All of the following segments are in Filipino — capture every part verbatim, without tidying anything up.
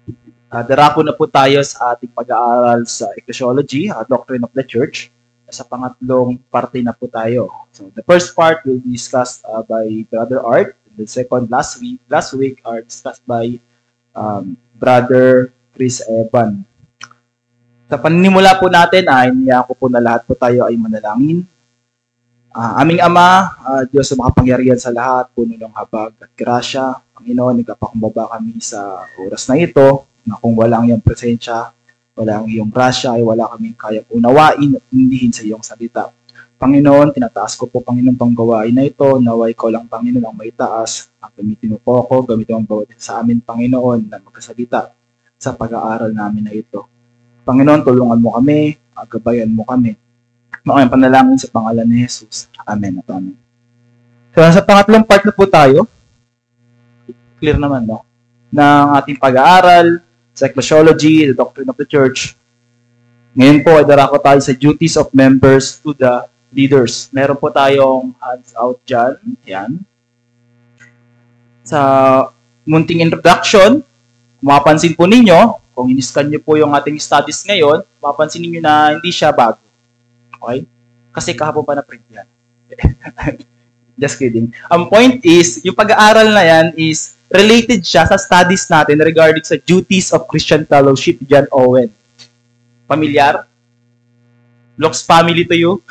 Uh, darako na po tayo sa ating pag-aaral sa Ecclesiology, uh, Doctrine of the Church. Sa pangatlong parte na po tayo. So the first part will be discussed uh, by Brother Art. The second, last week, last week are discussed by um, Brother Chris Evan. Sa paninimula po natin, ay niya ko po na lahat po tayo ay manalangin. Uh, aming Ama, uh, Diyos sa makapangyarihan sa lahat, puno ng habag at grasya. Panginoon, nagpapakumbaba kami sa oras na ito, na kung walang iyong presensya, walang iyong grasya, ay wala kaming kayang unawain at indihin sa iyong salita. Panginoon, tinataas ko po, Panginoon, pang gawain na ito, naway ko lang, Panginoon, ang may taas. Ang gamitin mo po ako, gamitin mo ang bawat sa amin, Panginoon, na magkasalita sa pag-aaral namin na ito. Panginoon, tulungan mo kami, gabayan mo kami. Maraming panalangin sa pangalan ni Jesus. Amen at amen. So, sa pangatlong part na po tayo, clear naman, no? Ng ating pag-aaral sa Ecclesiology, the Doctrine of the Church. Ngayon po ay darako tayo sa duties of members to the leaders. Meron po tayong hands out dyan. Yan. Sa munting introduction, mapapansin po ninyo, kung in-scan nyo po yung ating studies ngayon, mapapansin ninyo na hindi siya bago. Okay? Kasi kahapon pa na-print yan. Just kidding. Ang point is, yung pag-aaral na yan is related siya sa studies natin regarding sa duties of Christian fellowship, John Owen. Familiar? Looks family to you?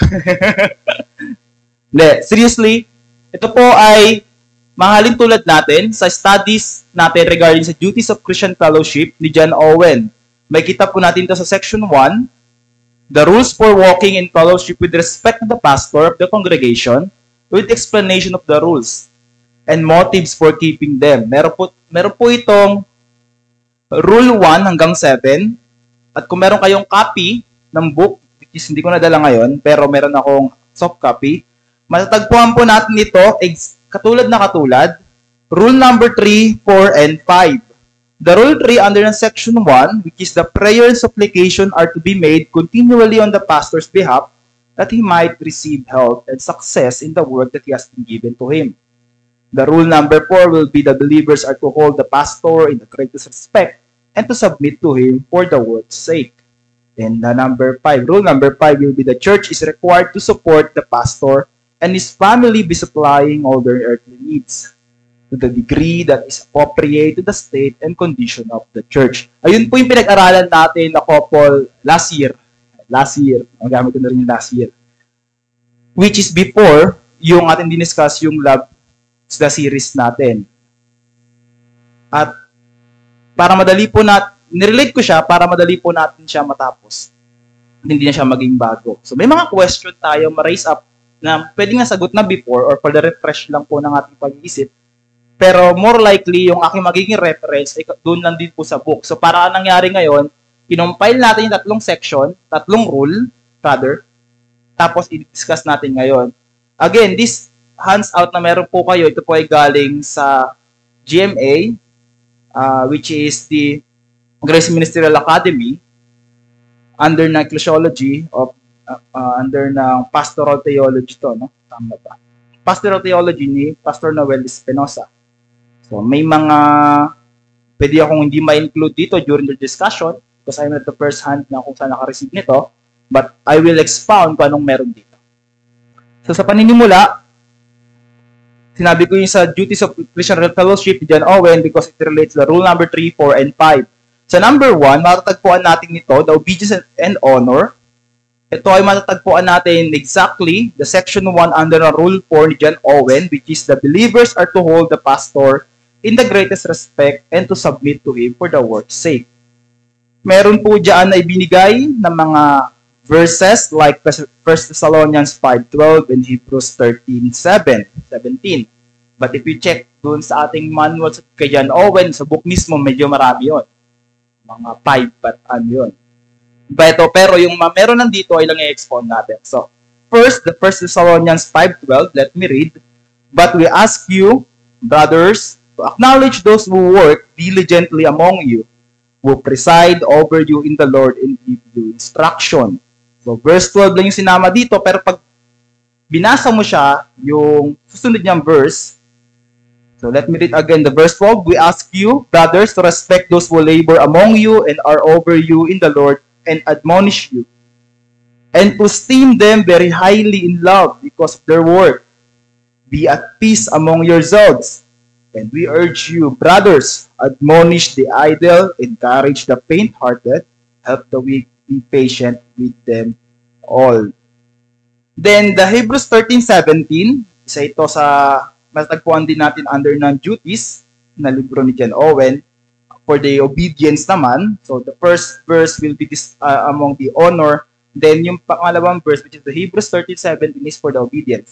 Le, seriously, ito po ay mahalin tulad natin sa studies natin regarding sa duties of Christian fellowship ni John Owen. May kita po natin ito sa section one, the rules for walking in fellowship with respect to the pastor of the congregation, with explanation of the rules and motives for keeping them. Meron po, meron po itong rule one hanggang seven. At kung meron kayong copy ng book, which is hindi ko nadala ngayon, pero meron akong soft copy, matatagpuan po natin ito, katulad na katulad, rule number three, four, and five. The rule three under section one, which is the prayer and supplication are to be made continually on the pastor's behalf, that he might receive health and success in the work that he has been given to him. The rule number four will be the believers are to hold the pastor in the greatest respect and to submit to him for the work's sake. And the number five, rule number five will be the church is required to support the pastor and his family by supplying all their earthly needs to the degree that is appropriate to the state and condition of the church. Ayun po yung pinag-aralan natin na couple last year. Last year. Ang gamit ko na rin yung last year. Which is before yung ating diniscuss yung love sa series natin. At para madali po natin, nirelate ko siya para madali po natin siya matapos. Hindi na siya maging bago. So may mga question tayo ma-raise up na pwedeng nasagot na before or for the refresh lang po ng ating pag-iisip. Pero more likely, yung aking magiging reference ay doon lang din po sa book. So para ang nangyari ngayon, kinompile natin yung tatlong section, tatlong rule, rather, tapos i-discuss natin ngayon. Again, this hands out na meron po kayo, ito po ay galing sa G M A, uh, which is the Grace Ministerial Academy, under ng Ecclesiology, of, uh, uh, under ng Pastoral Theology to, no? Tama ba? Pastoral Theology ni Pastor Noel Espinosa. So, may mga pwede akong hindi ma-include dito during the discussion because I'm not the first hand na kung saan naka-receive nito, but I will expound kung anong meron dito. So, sa paninimula, sinabi ko yung sa duties of Christian fellowship ni John Owen because it relates to the rule number three, four, and five. Sa number one, matatagpuan natin nito, the obedience and honor. Ito ay matatagpuan natin exactly the section one under the rule four ni John Owen, which is the believers are to hold the pastor in the greatest respect and to submit to him for the work's sake. Meron po dyan na ibinigay ng mga verses like First Thessalonians five twelve and Hebrews thirteen seven, seventeen. But if you check dun sa ating manual sa kay John Owen, sa book mismo, medyo marami yun. Mga five but ano yun. Pero, pero yung meron nandito ay lang i-expound natin. So, first, the First Thessalonians five twelve, let me read. But we ask you, brothers, to acknowledge those who work diligently among you, who preside over you in the Lord and give you instruction. So, verse twelve lang yung sinama dito, pero pag binasa mo siya, yung susunod niyang verse, So let me read again the verse twelve. We ask you, brothers, to respect those who labor among you and are over you in the Lord and admonish you, and to esteem them very highly in love because of their work. Be at peace among yourselves. And we urge you, brothers, admonish the idle, encourage the faint-hearted, help the weak, be patient with them all. Then the Hebrews thirteen seventeen, isa ito sa matagpuan din natin under ng duties na libro ni John Owen for the obedience naman. So the first verse will be this, uh, among the honor. Then yung pangalawang verse, which is the Hebrews thirteen seventeen, is for the obedience.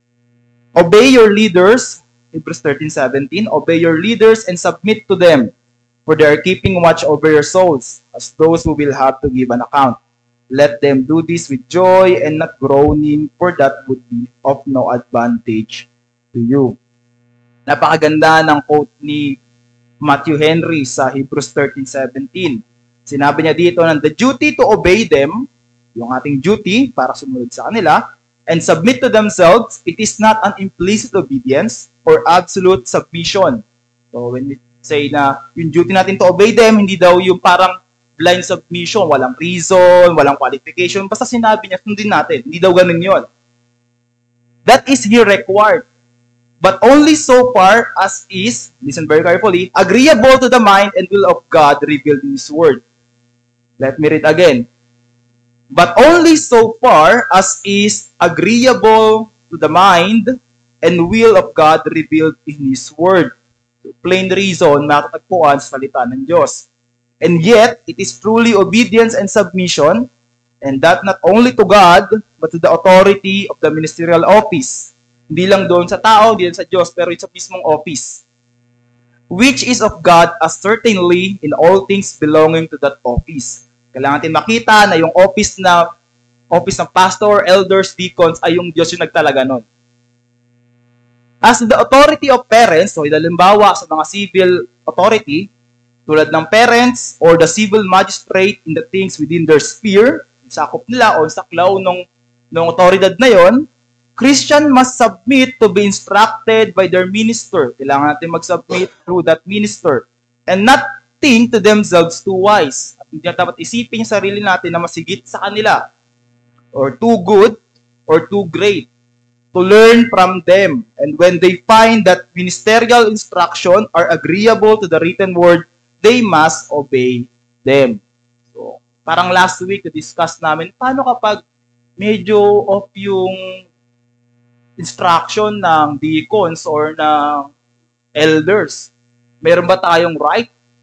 Obey your leaders, Hebrews thirteen seventeen, obey your leaders and submit to them, for they are keeping watch over your souls, as those who will have to give an account. Let them do this with joy and not groaning, for that would be of no advantage to you. Napakaganda ng quote ni Matthew Henry sa Hebrews thirteen seventeen. Sinabi niya dito na the duty to obey them, yung ating duty para sumunod sa kanila, and submit to themselves, it is not an implicit obedience or absolute submission. So when we say na yung duty natin to obey them, hindi daw yung parang blind submission, walang reason, walang qualification, basta sinabi niya, sundin natin. Hindi daw ganun yun. That is here required. But only so far as is, listen very carefully, agreeable to the mind and will of God revealed in His Word. Let me read again. But only so far as is agreeable to the mind and will of God revealed in His Word. So, plain reason, makatagpuan sa salita ng Diyos. And yet, it is truly obedience and submission, and that not only to God, but to the authority of the ministerial office. Hindi lang doon sa tao, hindi lang sa Diyos, pero sa mismong office. Which is of God as certainly in all things belonging to that office. Kailangan natin makita na yung office na office ng pastor, elders, deacons ay yung Diyos yung nagtalaga nun. As the authority of parents, so halimbawa sa mga civil authority, tulad ng parents or the civil magistrate in the things within their sphere, sakop nila o saklaw ng, ng otoridad na yon, Christian must submit to be instructed by their minister. Kailangan natin mag-submit through that minister. And not think to themselves too wise. At hindi na dapat isipin yung sarili natin na masigit sa kanila. Or too good, or too great. To learn from them. And when they find that ministerial instruction are agreeable to the written word, they must obey them. So, parang last week, na-discuss namin, paano kapag medyo off yung instruction ng deacons or ng elders? Meron ba tayong right?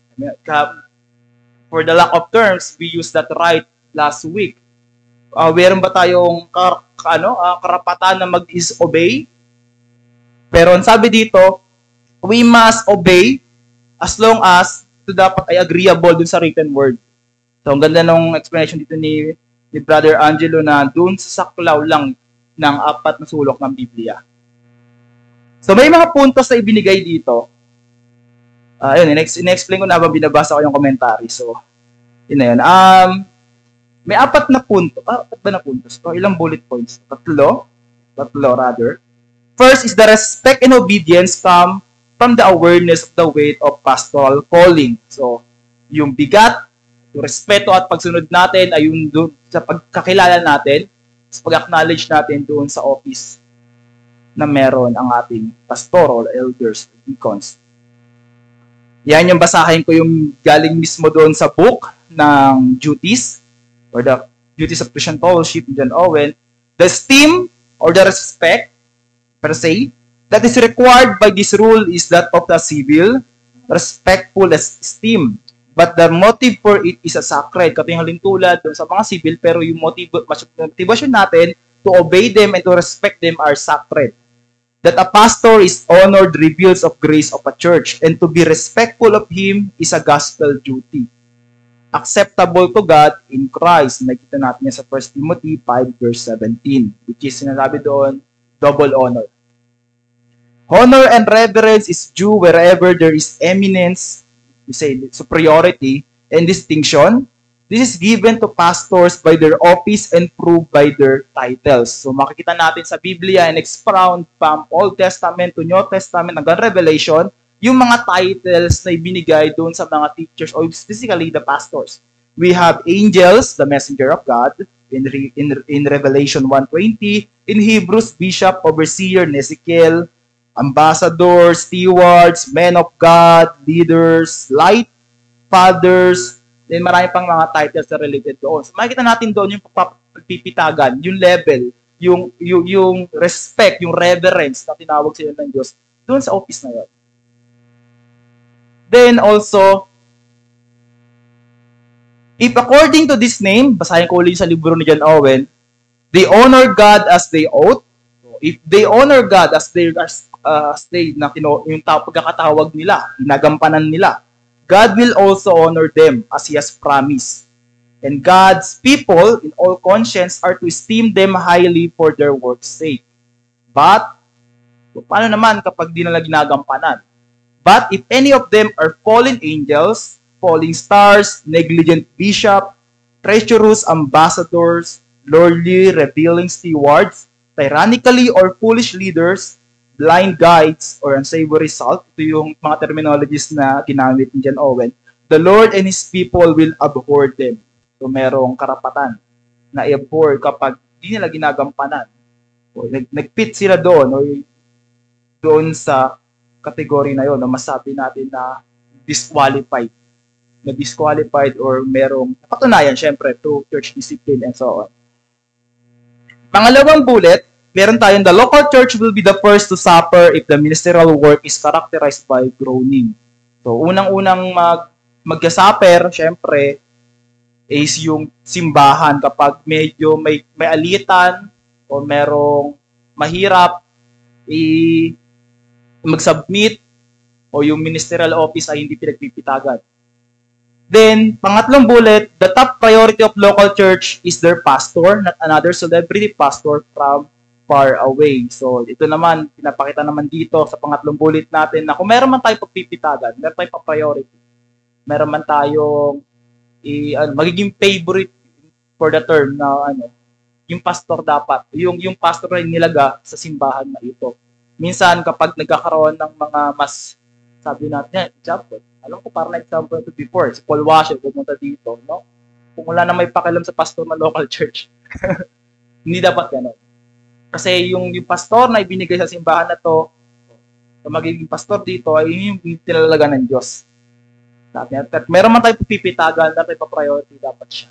For the lack of terms, we used that right last week. Uh, meron ba tayong kar ano, uh, karapatan na mag-disobey? Pero ang sabi dito, we must obey as long as ito dapat ay agreeable dun sa written word. So, ang ganda ng explanation dito ni, ni Brother Angelo na dun sa saklaw lang ng apat na sulok ng Biblia. So, may mga puntos na ibinigay dito. Uh, yun, in-explain ko na habang binabasa ko yung commentary. So, yun na yun. Um, may apat na punto. Ah, apat ba na puntos? So, ilang bullet points? Tatlo? Tatlo, rather. First is the respect and obedience come from the awareness of the weight of pastoral calling. So, yung bigat, yung respeto at pagsunod natin ay yung doon sa pagkakilala natin, sa pag-acknowledge natin doon sa office na meron ang ating pastoral elders, deacons. Yan yung basahin ko yung galing mismo doon sa book ng duties or the duties of Christian fellowship, John Owen. The esteem or the respect per se that is required by this rule is that of the civil, respectful esteem. But the motive for it is a sacred. Katinghalin tulad doon sa mga civil, pero yung motiv motivation natin to obey them and to respect them are sacred. That a pastor is honored reveals of grace of a church, and to be respectful of him is a gospel duty. Acceptable to God in Christ. Nakita natin yan sa First Timothy five verse seventeen, which is sinasabi doon, double honor. Honor and reverence is due wherever there is eminence, you say superiority and distinction, This is given to pastors by their office and proved by their titles. So makikita natin sa Biblia and expound from Old Testament to New Testament hanggang Revelation, yung mga titles na ibinigay doon sa mga teachers or specifically the pastors. We have angels, the messenger of God, in in, in Revelation one twenty, in Hebrews, bishop, overseer, Ezekiel, ambassadors, stewards, men of God, leaders, light, fathers, then marami pang mga titles na related doon. So makikita natin doon yung pagpipitagan, yung level, yung, yung, yung respect, yung reverence na tinawag sila ng Diyos doon sa office na yun. Then also, if according to this name, basahin ko ulit sa libro ni John Owen, they honor God as they ought. So, if they honor God as they, as, uh, as they na kino, yung pagkakatawag nila, ginagampanan nila, God will also honor them as He has promised. And God's people, in all conscience, are to esteem them highly for their work's sake. But, paano naman kapag di nila ginagampanan? But if any of them are fallen angels, falling stars, negligent bishop, treacherous ambassadors, lordly revealing stewards, tyrannically or foolish leaders, blind guides, or unsavory salt, ito yung mga terminologies na ginamit ni John Owen, the Lord and His people will abhor them. So merong karapatan na i-abhor kapag di nila ginagampanan. O, nag- nag-fit sila doon o doon sa kategory na yon na masabi natin na disqualified. Na disqualified or merong napatunayan syempre through church discipline and so on. Pangalawang bullet, meron tayong the local church will be the first to suffer if the ministerial work is characterized by groaning. So, unang-unang mag mag-suffer, syempre, is yung simbahan kapag medyo may, may alitan o merong mahirap i mag-submit o yung ministerial office ay hindi pinagpipitagan. Then, pangatlong bullet, the top priority of local church is their pastor, not another celebrity pastor from far away. So, ito naman, pinapakita naman dito sa pangatlong bullet natin na kung meron man tayong pagpipitagan, meron tayong pa-priority, meron man tayong i, ano, magiging favorite for the term na ano, yung pastor dapat, yung, yung pastor na nilaga sa simbahan na ito. Minsan, kapag nagkakaroon ng mga mas, sabi natin, example, alam ko parang example ito before, si Paul Washer, pumunta dito, no? Kung wala na may pakialam sa pastor ng local church, hindi dapat gano'n. Kasi yung, yung pastor na ibinigay sa simbahan na to, so magiging pastor dito, ay yung tinalaga ng Diyos. At meron man tayo pipitagan, na tayo pa-priority, dapat siya.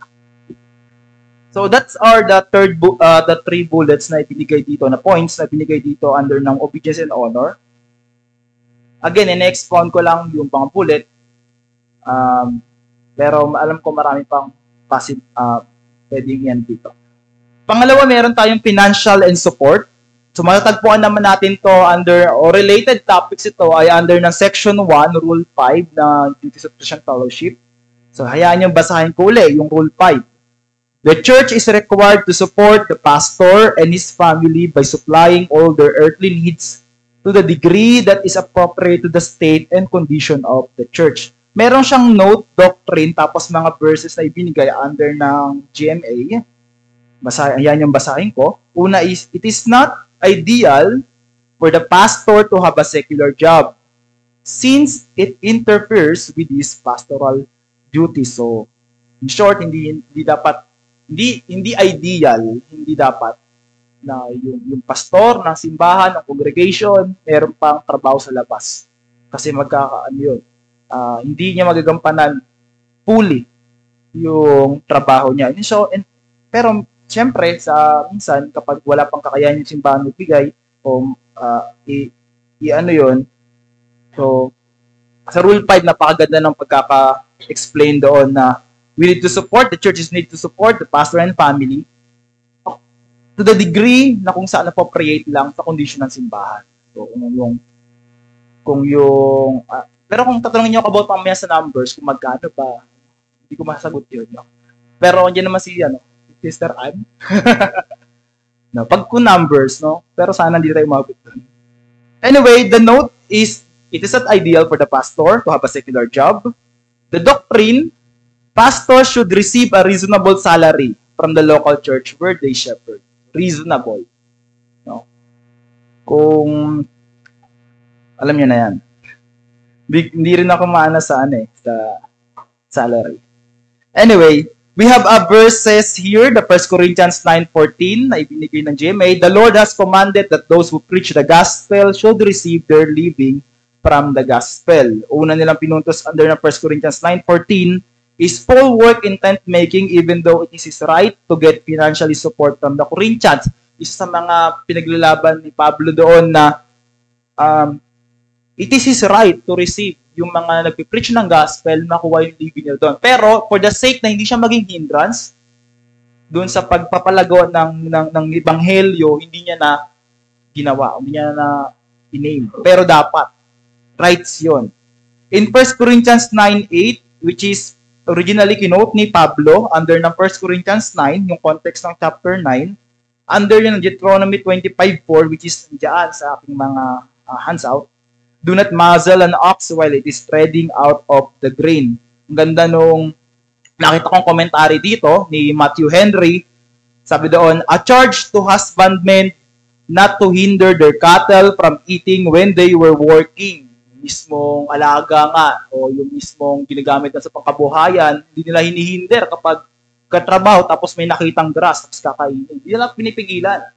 So that's are the third, uh, the three bullets na ibinigay dito, na points na ibinigay dito under ng obedience and honor. Again, in-expound ko lang yung pang bullet. Um, pero alam ko marami pang passive, uh, pwedeng yan dito. Pangalawa, meron tayong financial and support. So, matatagpuan naman natin to under, or related topics ito ay under ng Section one, Rule five na Duties of Christian Fellowship. So, hayaan nyo basahin ko ulit yung Rule five. The church is required to support the pastor and his family by supplying all their earthly needs to the degree that is appropriate to the state and condition of the church. Meron siyang note, doctrine, tapos mga verses na ibinigay under ng G M A. Basa, yan yung basahin ko. Una is, it is not ideal for the pastor to have a secular job since it interferes with his pastoral duties. So, in short, hindi, hindi dapat, hindi, hindi ideal, hindi dapat na yung, yung pastor ng simbahan, ng congregation, meron pang trabaho sa labas. Kasi magkakaano yun. Uh, hindi niya magagampanan fully yung trabaho niya. And so, and, pero, siyempre, sa minsan, kapag wala pang kakayahan yung simbahan magbigay, o uh, i, i ano yun, so, sa Rule five, napakaganda ng pagkaka-explain doon na we need to support, the churches need to support the pastor and family to the degree na kung saan appropriate lang sa condition ng simbahan. So, kung yung, kung yung, uh, pero kung tatanungin niyo about pamaya sa numbers, kung magkano ba, hindi ko masagot yun. No? Pero, yan naman si, ano, Sister Ann. No, pag ko numbers, no? Pero sana hindi tayo umabot doon. Anyway, the note is, it is not ideal for the pastor to have a secular job. The doctrine, Pastors should receive a reasonable salary from the local church where they shepherd. Reasonable. No? Kung, alam niyo na yan. Big, hindi rin ako maana sa, ano eh, sa salary. Anyway, we have a verses here, the First Corinthians nine fourteen, na ibinigay ng G M A. The Lord has commanded that those who preach the gospel should receive their living from the gospel. Una nilang pinuntos under ng First Corinthians nine fourteen is Paul work in tent making even though it is his right to get financially support from the Corinthians. Isa sa mga pinaglalaban ni Pablo doon na um, it is his right to receive yung mga nagpipreach ng gospel, makuha yung living niya doon. Pero, for the sake na hindi siya maging hindrance, doon sa pagpapalago ng, ng, ng ebanghelyo, hindi niya na ginawa, hindi niya na iname. Pero dapat, rights yun. In First Corinthians nine eight, which is originally kinote ni Pablo, under ng First Corinthians nine, yung context ng chapter nine, under yung Deuteronomy twenty-five four, which is dyan sa aking mga uh, hands-out, do not muzzle an ox while it is treading out of the grain. Ang ganda nung nakita kong komentary dito ni Matthew Henry. Sabi doon, a charge to husbandmen not to hinder their cattle from eating when they were working. Yung mismong alaga nga o yung mismong ginagamit na sa pangkabuhayan, hindi nila hinihinder kapag katrabaho tapos may nakitang grass tapos kakainin. Hindi nila pinipigilan.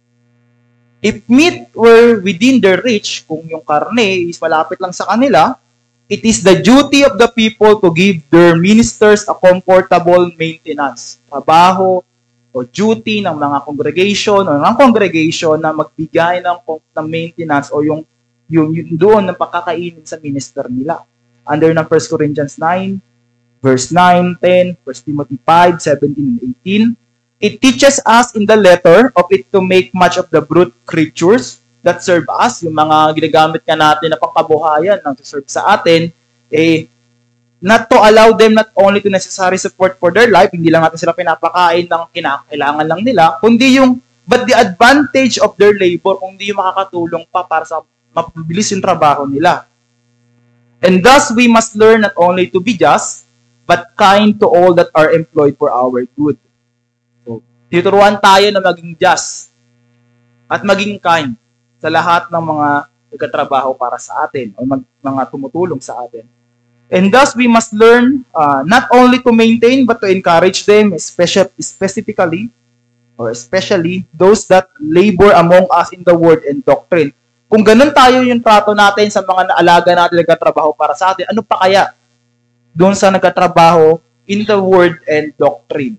If meat were within their reach, kung yung karne is malapit lang sa kanila, it is the duty of the people to give their ministers a comfortable maintenance. Trabaho o duty ng mga congregation o ng congregation na magbigay ng, ng maintenance o yung, yung, yung doon ng pakakainin sa minister nila. Under ng First Corinthians nine, verse nine, ten, First Timothy five, seventeen, and eighteen, it teaches us in the letter of it to make much of the brute creatures that serve us, yung mga ginagamit ka natin na pangkabuhayan ng serve sa atin, eh, not to allow them not only to necessary support for their life, hindi lang natin sila pinapakain ng kinakailangan lang nila, kundi yung, but the advantage of their labor, kundi yung makakatulong pa para sa mapabilis yung trabaho nila. And thus, we must learn not only to be just, but kind to all that are employed for our good. Tinuturuan tayo na maging just at maging kind sa lahat ng mga nagkatrabaho para sa atin o mag, mga tumutulong sa atin. And thus, we must learn uh, not only to maintain but to encourage them, especially, specifically or especially those that labor among us in the word and doctrine. Kung ganun tayo yung trato natin sa mga naalaga natin nagkatrabaho para sa atin, ano pa kaya doon sa nagkatrabaho in the word and doctrine?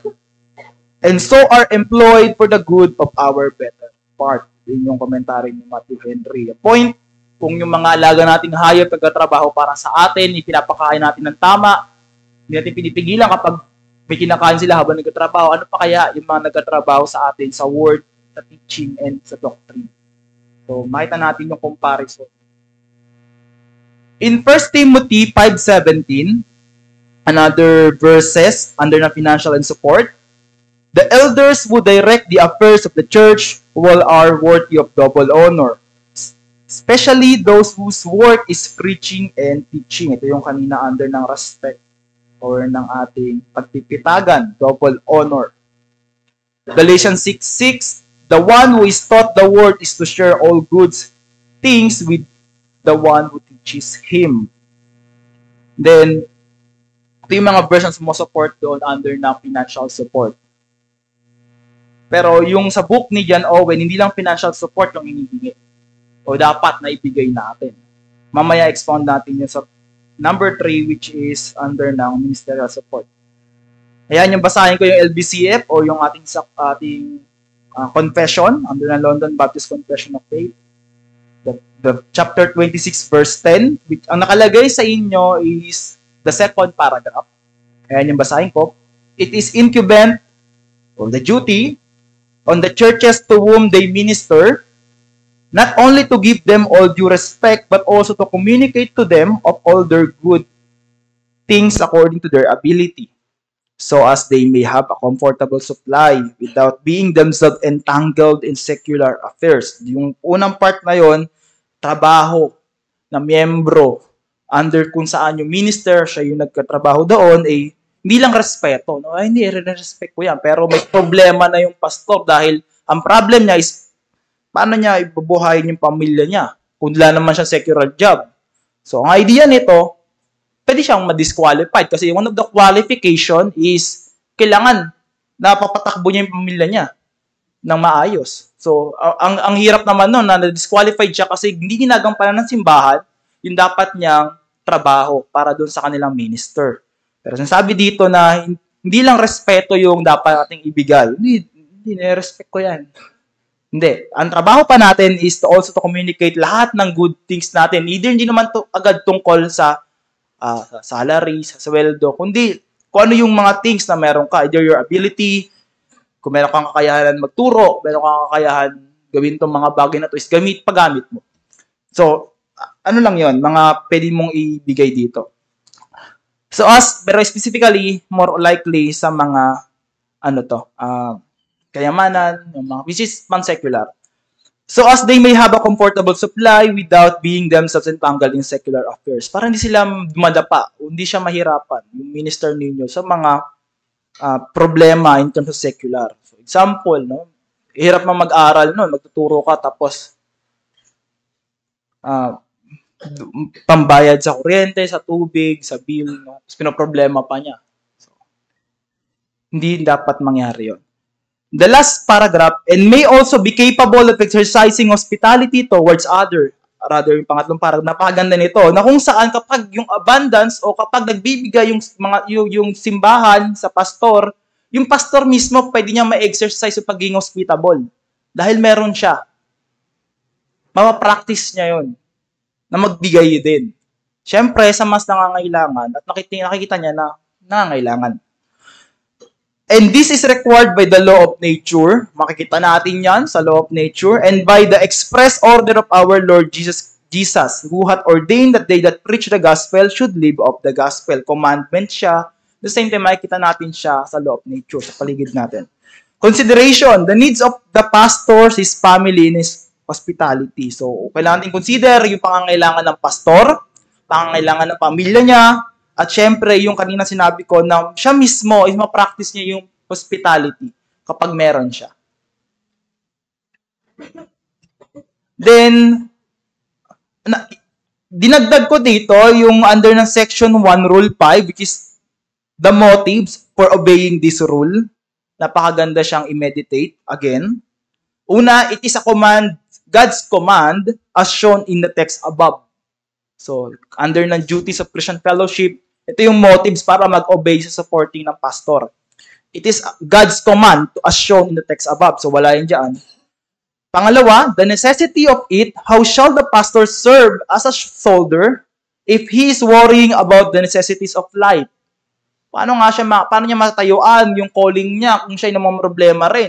And so are employed for the good of our better part. Yun yung komentary ni Matthew Henry. A point, kung yung mga alaga nating hayop nagkatrabaho para sa atin, ipinapakain natin ng tama, hindi natin pinipigilan kapag may kinakain sila habang nagkatrabaho, ano pa kaya yung mga nagkatrabaho sa atin sa word, sa teaching, and sa doctrine. So, makita natin yung comparison. In First Timothy five seventeen, another verses under na financial and support, the elders who direct the affairs of the church will are worthy of double honor, especially those whose work is preaching and teaching. Ito yung kanina under ng respect or ng ating pagpipitagan, double honor. Galatians six six, the one who is taught the word is to share all good things with the one who teaches him. Then, ito yung mga versions mo support doon under ng financial support. Pero yung sa book ni John Owen, hindi lang financial support yung hinihingi o dapat na ibigay natin. Mamaya expound natin yun sa number three, which is under ng ministerial support. Ayan, yung basahin ko yung L B C F o yung ating, ating uh, confession under ng London Baptist Confession of Faith. The, the chapter twenty-six verse ten, which ang nakalagay sa inyo is the second paragraph. Ayan yung basahin ko. It is incumbent or the duty on the churches to whom they minister, not only to give them all due respect, but also to communicate to them of all their good things according to their ability, so as they may have a comfortable supply without being themselves entangled in secular affairs. Yung unang part na yon, trabaho na miyembro under kung saan yung minister, siya yung nagkatrabaho doon, eh, hindi lang respeto. No? Ay, hindi, re-respect ko yan. Pero may problema na yung pastor dahil ang problem niya is paano niya ibubuhayin yung pamilya niya kung wala naman siya secular job. So, ang idea nito, pwede siyang ma-disqualified kasi one of the qualification is kailangan na papatakbo niya yung pamilya niya ng maayos. So, ang ang hirap naman nun na na-disqualified siya kasi hindi ginagampanan ng simbahan yung dapat niyang trabaho para doon sa kanilang minister. Pero sinasabi dito na hindi lang respeto yung dapat nating ibigay. Hindi, hindi na-respect ko yan. Hindi. Ang trabaho pa natin is to also to communicate lahat ng good things natin. Either hindi naman to agad tungkol sa, uh, sa salary, sa sweldo, kundi kung ano yung mga things na meron ka. Either your ability, kung meron kang kakayahan magturo, meron kang kakayahan gawin itong mga bagay na to is gamit, paggamit mo. So, ano lang yon mga pwede mong ibigay dito. So, as, pero specifically, more likely sa mga, ano to, uh, kayamanan, yung mga, which is pan-secular. So, as they may have a comfortable supply without being themselves entangled in secular affairs. Para hindi sila dumadapa, hindi siya mahirapan, yung minister ninyo, sa mga uh, problema in terms of secular. So, example, no? Hirap mo mag-aral, no? Magtuturo ka, tapos, uh, pambayad sa kuryente, sa tubig, sa bill, no? Tapos pinoproblema pa niya. So, hindi dapat mangyari yon. The last paragraph, and may also be capable of exercising hospitality towards other. Rather, yung pangatlong paragraph, napakaganda nito, na kung saan kapag yung abundance o kapag nagbibigay yung, mga, yung, yung simbahan sa pastor, yung pastor mismo pwede niya ma-exercise yung pagiging hospitable. Dahil meron siya. Mapapractice niya yon na magbigay din. Siyempre, sa mas nangangailangan, at nakita, nakikita niya na nangangailangan. And this is required by the law of nature. Makikita natin yan sa law of nature. And by the express order of our Lord Jesus, Jesus, who hath ordained that they that preach the gospel should live of the gospel. Commandment siya. The same time, makikita natin siya sa law of nature, sa paligid natin. Consideration. The needs of the pastors, his family, and his hospitality. So, kailangan natin consider yung pangangailangan ng pastor, pangangailangan ng pamilya niya, at syempre, yung kanina sinabi ko na siya mismo is ma-practice niya yung hospitality kapag meron siya. Then, na, dinagdag ko dito yung under ng section one rule five, which is the motives for obeying this rule. Napakaganda siyang i-meditate again. Una, it is a command, God's command as shown in the text above. So, under ng duties of Christian fellowship, ito yung motives para mag-obey sa supporting ng pastor. It is God's command as shown in the text above. So, wala yun dyan. Pangalawa, the necessity of it, how shall the pastor serve as a soldier if he is worrying about the necessities of life? Paano nga siya, paano niya matatayuan yung calling niya kung siya namang problema rin?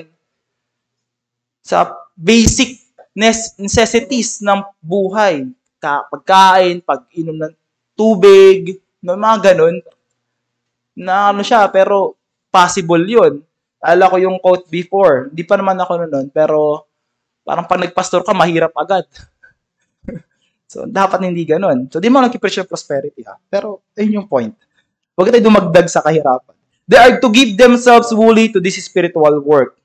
Sa basic necessities ng buhay. Pagkain, pag-inom ng tubig, no, mga ganun. Na ano siya, pero possible yun. Alala ko yung quote before. Hindi pa naman ako noon, pero parang pag nagpastor ka, mahirap agad. So, dapat hindi ganun. So, di mo nag-preach prosperity, ha? Pero, ayun yung point. Huwag tayo dumagdag sa kahirapan. They are to give themselves wholly to this spiritual work.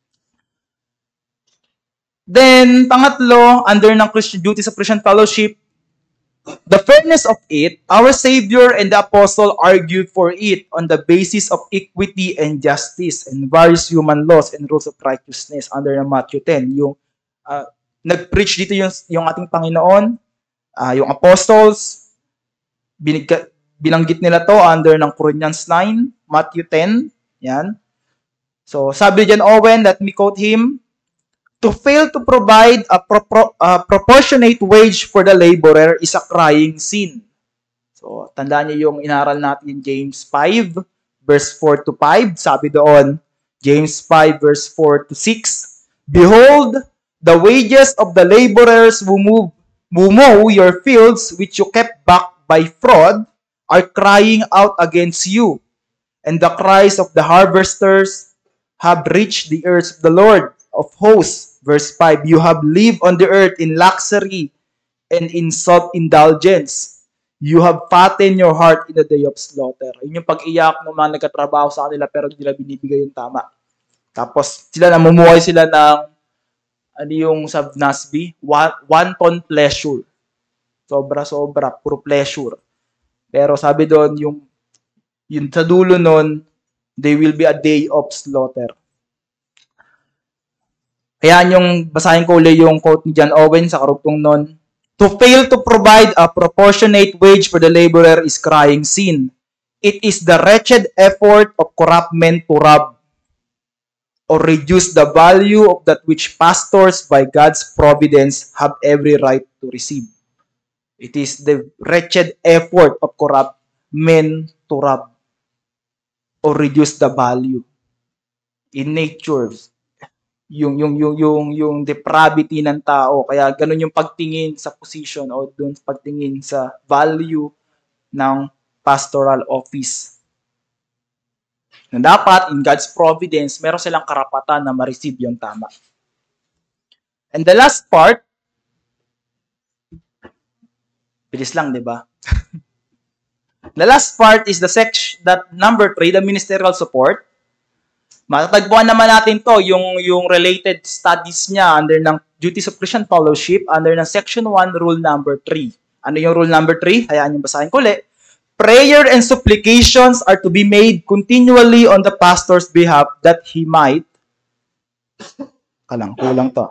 Then, pangatlo, under ng Christian duties of Christian fellowship, the fairness of it, our Savior and the Apostle argued for it on the basis of equity and justice and various human laws and rules of righteousness under ng Matthew ten. Yung uh, nag-preach dito yung, yung ating Panginoon, uh, yung Apostles, binig, binanggit nila to under ng Corinthians nine, Matthew ten, yan. So, sabi dyan, Owen, let me quote him, to fail to provide a, pro- a proportionate wage for the laborer is a crying sin. So, tandaan niyo yung inaral natin in James five, verse four to five. Sabi doon, James five, verse four to six, behold, the wages of the laborers who, move, who mow your fields, which you kept back by fraud, are crying out against you. And the cries of the harvesters have reached the ears of the Lord of hosts. Verse five, you have lived on the earth in luxury and in self-indulgence. You have fattened your heart in the day of slaughter. Yun yung pag-iyak ng mga nagkatrabaho sa kanila pero hindi nila binibigay yung tama. Tapos sila namumuhay sila ng ano yung sa N A S B? One, one ton pleasure. Sobra-sobra, puro pleasure. Pero sabi doon, yung, yung sa dulo nun, they will be a day of slaughter. Kaya yung, basahin ko ulit yung quote ni John Owen sa karugtong nun. To fail to provide a proportionate wage for the laborer is crying sin. It is the wretched effort of corrupt men to rob or reduce the value of that which pastors by God's providence have every right to receive. It is the wretched effort of corrupt men to rob or reduce the value. In nature, yung yung yung yung yung depravity ng tao, kaya ganun yung pagtingin sa position o doon pagtingin sa value ng pastoral office. Na dapat in God's providence, meron silang karapatan na ma-receive yung tama. And the last part, bilis lang, di ba? The last part is the section that number three, the ministerial support. Matatagpuan naman natin to, yung, yung related studies niya under ng Duties of Christian Fellowship, under ng section one, rule number three. Ano yung rule number three? Hayaan yung basahin ko ulit. Prayer and supplications are to be made continually on the pastor's behalf that he might, kalang, kulang to.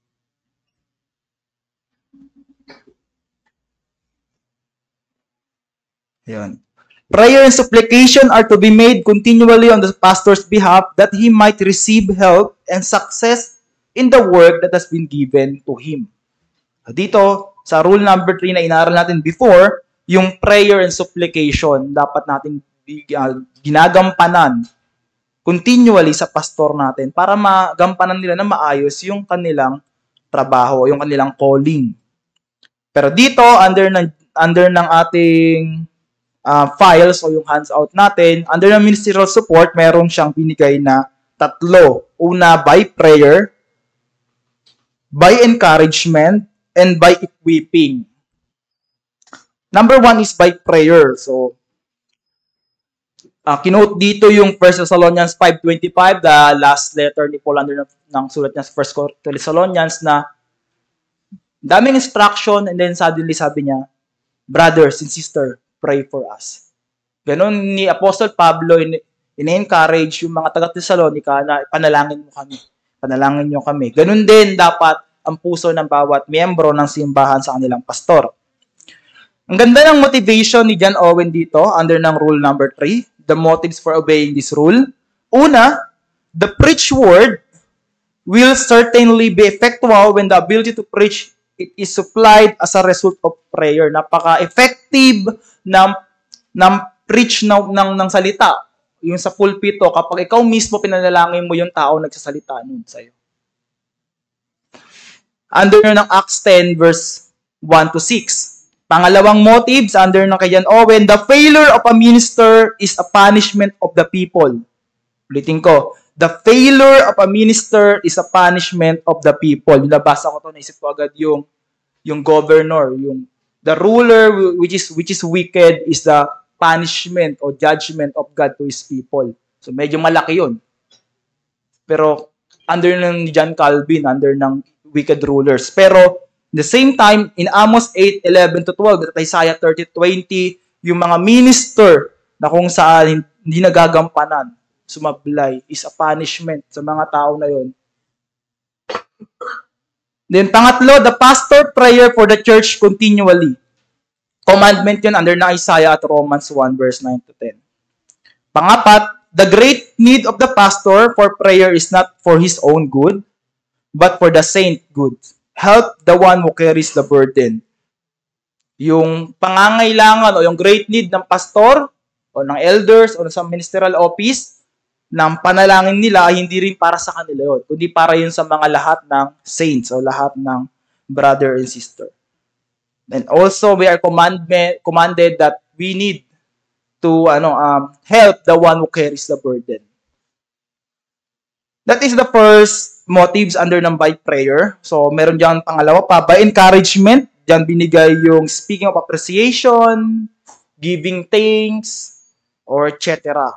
Ayan. Prayer and supplication are to be made continually on the pastor's behalf that he might receive help and success in the work that has been given to him. Dito, sa rule number three na inaral natin before, yung prayer and supplication, dapat natin uh, ginagampanan continually sa pastor natin para magampanan nila na maayos yung kanilang trabaho, yung kanilang calling. Pero dito, under ng, under ng ating Uh, files o yung hands out natin, under the ministerial support, meron siyang binigay na tatlo. Una, by prayer, by encouragement, and by equipping. Number one is by prayer. So, uh, kinote dito yung First Thessalonians five twenty-five, the last letter ni Paul under ng, ng sulat niya sa First Thessalonians na daming instruction and then suddenly sabi niya, brothers and sisters, pray for us. Ganon ni Apostle Pablo, in-encourage yung mga taga-Thessalonica na panalangin mo kami. Panalangin nyo kami. Ganon din dapat ang puso ng bawat miyembro ng simbahan sa kanilang pastor. Ang ganda ng motivation ni John Owen dito under ng rule number three, the motives for obeying this rule. Una, the preached word will certainly be effectual when the ability to preach it is supplied as a result of prayer. Napaka-effective ng, ng preach ng, ng, ng salita. Yung sa pulpito, kapag ikaw mismo pinanalangin mo yung tao nagsasalita nun sa'yo. Under ng Acts ten, verse one to six. Pangalawang motives, under ng kay John Owen, the failure of a minister is a punishment of the people. Ulitin ko, the failure of a minister is a punishment of the people. Yung nabasa ko to, naisip ko agad yung yung governor, yung the ruler which is which is wicked is the punishment or judgment of God to His people. So medyo malaki yun. Pero under ng John Calvin, under ng wicked rulers. Pero the same time, in Amos eight eleven to twelve, at Isaiah thirty twenty, yung mga minister na kung saan hindi nagagampanan, sumablay, is a punishment sa mga tao na yun. Then, pangatlo, the pastor prayer for the church continually. Commandment yun under na Isaiah at Romans one, verse nine to ten. Pangapat, the great need of the pastor for prayer is not for his own good, but for the saint good. Help the one who carries the burden. Yung pangangailangan o yung great need ng pastor o ng elders o sa ministerial office, ng panalangin nila ay hindi rin para sa kanila yun, kundi para yun sa mga lahat ng saints o lahat ng brother and sister. And also, we are commanded, commanded that we need to ano um, help the one who carries the burden. That is the first motives under ng by prayer. So, meron dyan pangalawa pa, by encouragement. Diyan binigay yung speaking of appreciation, giving thanks, or et cetera.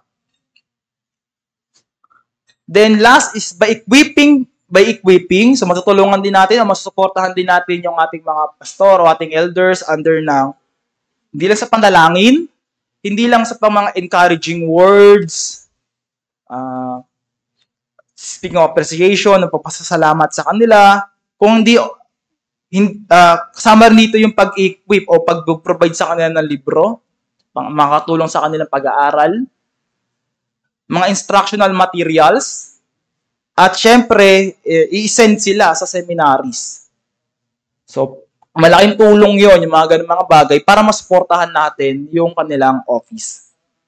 Then last is by equipping, by equipping, so matutulungan din natin, o masusuportahan din natin yung ating mga pastor o ating elders under ng, hindi lang sa panalangin, hindi lang sa pang mga encouraging words, uh, speaking of appreciation, o pagpasasalamat sa kanila, kung hindi, hin, uh, kasama nito yung pag-equip o pag-provide sa kanila ng libro, pang makatulong sa kanilang pag-aaral, mga instructional materials, at syempre, i-send sila sa seminaries. So, malaking tulong yon yung mga ganun mga bagay para masuportahan natin yung kanilang office.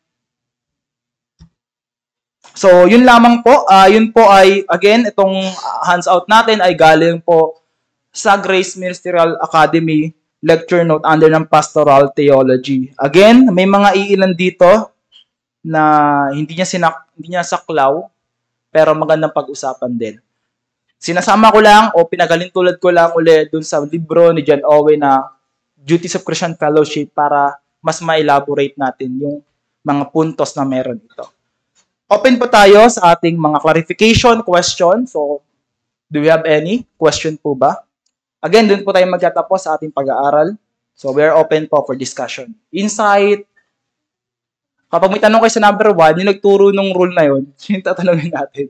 So, yun lamang po. Uh, yun po ay, again, itong hands-out natin ay galing po sa Grace Ministerial Academy lecture note under ng Pastoral Theology. Again, may mga iilan dito na hindi niya, sinak hindi niya saklaw, pero magandang pag-usapan din. Sinasama ko lang o pinagalintulad ko lang ulit dun sa libro ni John Owen na Duties of Christian Fellowship para mas ma-elaborate natin yung mga puntos na meron ito. Open po tayo sa ating mga clarification, question. So, do we have any question po ba? Again, dun po tayo magtatapos sa ating pag-aaral. So, we are open po for discussion. Insight. Kapag may tanong kayo sa number one, yung nagturo ng rule na yun, yung tatanungin natin.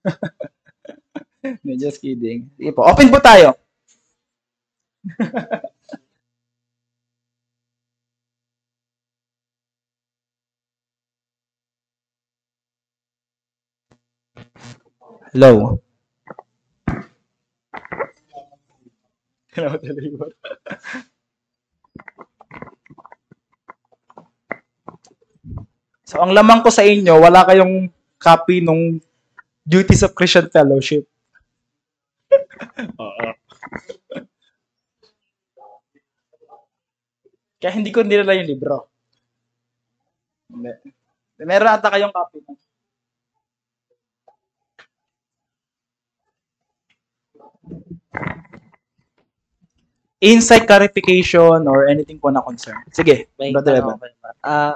No, just kidding. Sige po. Open po tayo. Hello. So, ang lamang ko sa inyo, wala kayong copy nung Duties of Christian Fellowship. Oo. Kaya hindi ko nilala yung libro. Hindi. Meron ata kayong copy. Insight, clarification, or anything po na concern. Sige, may Brother Evan. Ah, uh,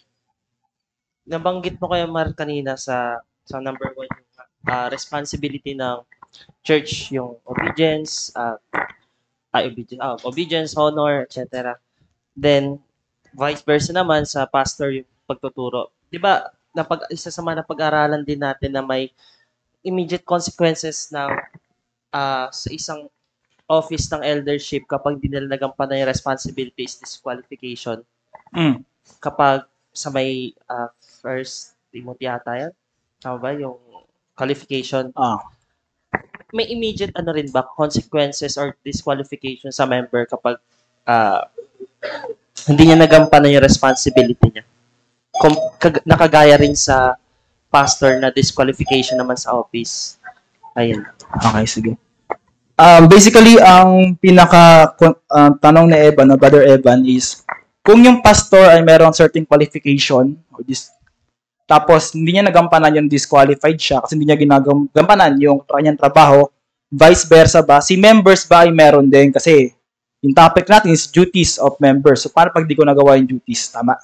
nabanggit mo kayo, Mar, kanina sa sa number one, uh, responsibility ng church, yung obedience, uh, uh, obedience, uh, obedience, honor, et cetera. Then, vice versa naman sa pastor yung pagtuturo. Di ba, napag, isa sa mga napag-aralan din natin na may immediate consequences ng uh, sa isang office ng eldership kapag di nila nagampanan yung responsibility is disqualification. Mm. Kapag sa may uh, first Timothy ata yan, tama ba yung qualification? Ah. May immediate ano rin ba consequences or disqualification sa member kapag uh, hindi niya nagampanan yung responsibility niya? Kung kag- nakagaya rin sa pastor na disqualification naman sa office. Ayun. Okay, sige. Um, basically, ang pinaka uh, tanong ni Evan, no, Brother Evan, is kung yung pastor ay meron certain qualification, or dis- tapos hindi niya nagampanan yung disqualified siya kasi hindi niya ginagampanan yung kanyang trabaho, vice versa ba, si members ba ay meron din kasi yung topic natin is duties of members. So, paano pag di ko nagawa yung duties? Tama.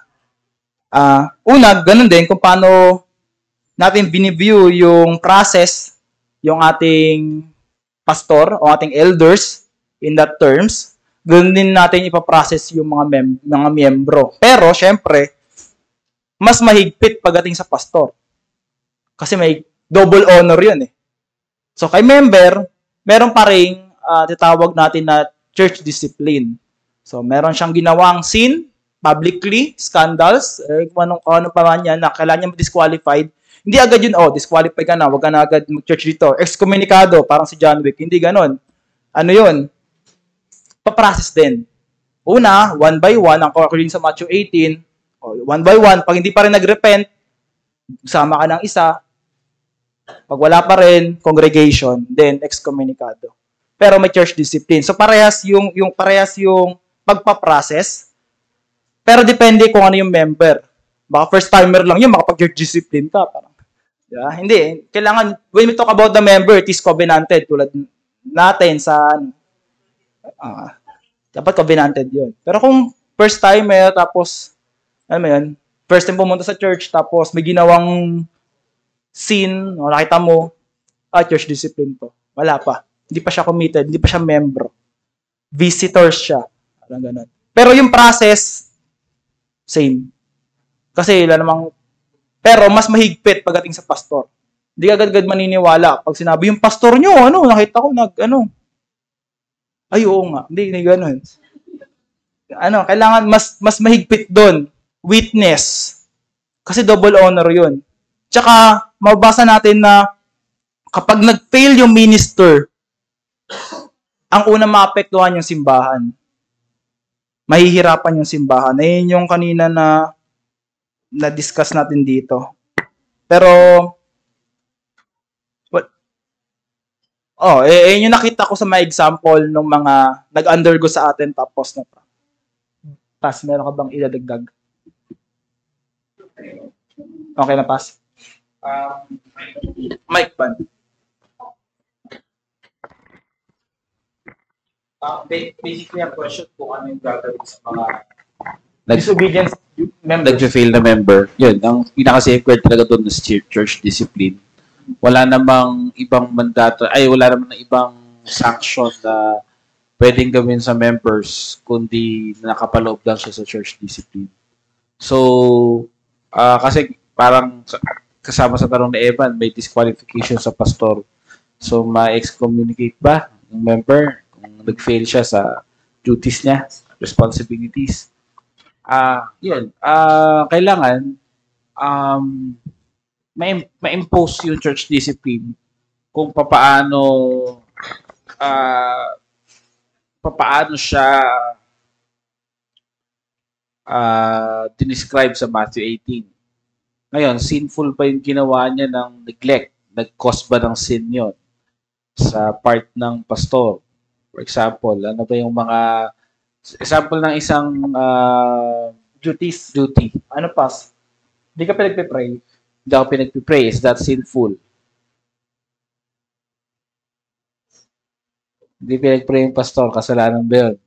Uh, una, ganun din kung paano natin biniview yung process, yung ating pastor o ating elders in that terms, ganun din natin ipaprocess yung mga, mem- mga miyembro. Pero, syempre, mas mahigpit pagdating sa pastor. Kasi may double honor yun eh. So, kay member, meron pa rin uh, titawag natin na church discipline. So, meron siyang ginawang sin, publicly, scandals, eh, kung anong, ano pa man yan, na kailangan niya disqualified. Hindi agad yun, oh, disqualified ka na, wag ka na agad mag-church dito. Excommunicado, parang si John Wick. Hindi ganon. Ano yun? Pa-process din. Una, one by one, ang according sa Matthew eighteen, oh, one by one, pag hindi pa rin nag-repent, sama ka ng isa. Pag wala pa rin, congregation, then excommunicado. Pero may church discipline. So parehas yung, yung, parehas yung pagpa-process, pero depende kung ano yung member. Baka first timer lang yun, makapag-church discipline ka. Parang, yeah, hindi. Kailangan, when we talk about the member, it is covenanted. Tulad natin sa, uh, Dapat covenanted yun. Pero kung first time eh, tapos, ano mo yun, first time pumunta sa church, tapos may ginawang sin, o nakita mo, ah, church discipline to. Wala pa. Hindi pa siya committed, hindi pa siya membro. Visitors siya. Parang ganun. Pero yung process, same. Kasi wala namang, pero mas mahigpit pagdating sa pastor. Hindi ka agad-agad maniniwala. Pag sinabi, yung pastor nyo, ano, nakita ko, nag, ano, ay, oo nga. Hindi, hindi ganun. Ano, kailangan mas, mas mahigpit doon. Witness. Kasi double honor yun. Tsaka, mabasa natin na kapag nag-fail yung minister, ang unang maapektuhan yung simbahan. Mahihirapan yung simbahan. Ayun yung kanina na na-discuss natin dito. Pero, what? Oh, eh, eh yung nakita ko sa mga example ng mga nag-undergo sa atin tapos na pa. Pas, meron ka bang idadagdag? Okay na, pas. Um, Mike Pan. Uh, basically, ang question kung ano yung gagawin sa mga disobedience members. Nag-fail na member. Yun, ang pinaka-safeguard talaga doon is church discipline. Wala namang ibang mandato, ay wala namang ibang sanction na pwedeng gawin sa members kundi nakapaloob lang siya sa church discipline. So, uh, kasi parang kasama sa tanong ni Evan, may disqualification sa pastor. So, ma-excommunicate ba yung member kung nag-fail siya sa duties niya, responsibilities? Ah, uh, yun. Ah, uh, kailangan um may ma-impose yung church discipline kung papaano ah uh, papaano siya ah uh, dinescribe sa Matthew eighteen. Ngayon, sinful pa yung ginawa niya ng neglect, nag-cause ba ng sin yon sa part ng pastor? For example, ano ba yung mga example ng isang uh, duties. Duty. Ano pas? Hindi ka pinagpipray. Hindi ako pinagpipray. Is that sinful? Hindi pinagpray yung pastor. Kasalanan ba yun?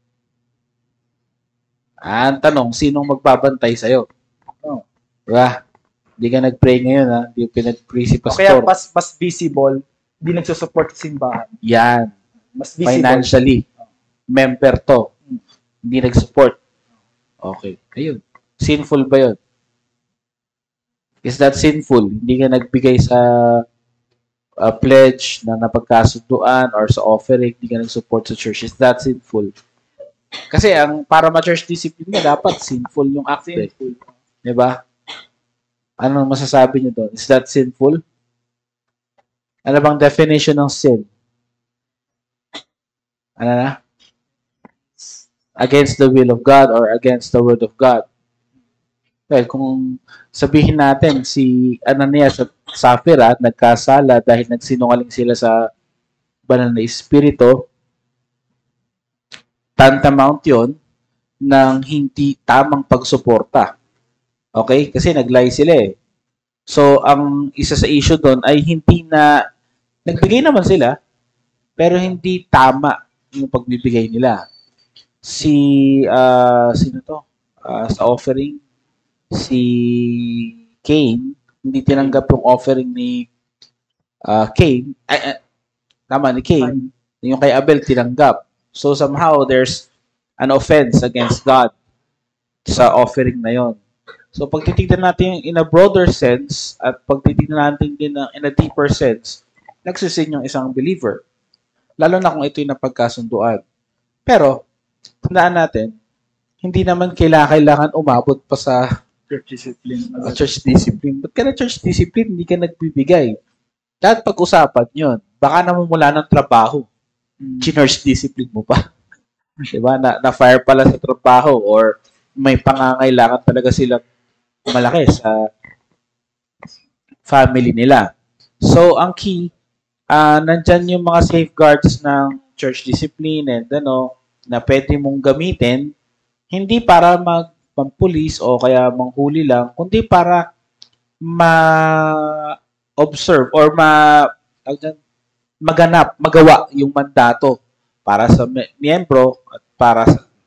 Ah, ang tanong, sinong magbabantay sa'yo? Oh. Diba? Hindi ka nag-pray ngayon, ha? Hindi pinag-pray si pastor. Kaya mas, mas visible, hindi nagsusupport sa simbahan. Yan. Mas visible. Financially. Member to. Hindi nag-support. Okay. Ayun. Sinful ba yun? Is that sinful? Hindi ka nagbigay sa uh, pledge na napagkasunduan or sa offering, hindi ka nag-support sa church. Is that sinful? Kasi ang para ma-church discipline na dapat sinful yung act. Sinful. Diba? Anong masasabi niyo doon? Is that sinful? Ano bang definition ng sin? Ano na? Against the will of God or against the word of God. Well, kung sabihin natin si Ananias at Sapphira nagkasala dahil nagsinungaling sila sa banal na espiritu, tantamount yun ng hindi tamang pagsuporta. Okay? Kasi nag-lie sila eh. So, ang isa sa issue doon ay hindi na, nagbigay naman sila, pero hindi tama yung pagbibigay nila. Si, uh, sino to? Uh, sa offering, si Cain, hindi tinanggap yung offering ni uh, Cain, ay, ay, tama, ni Cain, yung kay Abel tinanggap. So, somehow, there's an offense against God sa offering na yon. So, pag titignan natin in a broader sense at pag titignan natin din in a deeper sense, nagsisin yung isang believer. Lalo na kung ito'y napagkasunduan. Pero, tandaan natin, hindi naman kailangan, kailangan umabot pa sa church discipline. Uh, church discipline. Ba't ka na church discipline? Hindi ka nagbibigay. Dapat pag-usapan yun. Baka naman mula ng trabaho. Hmm. Church discipline mo pa. Diba? Na, na-fire pala sa trabaho or may pangangailangan talaga silang malaki sa family nila. So, ang key, uh, nandyan yung mga safeguards ng church discipline and ano, na pwede mong gamitin, hindi para magpampulis o kaya manghuli lang, kundi para ma-observe or ma maganap, magawa yung mandato para sa miyembro at para sa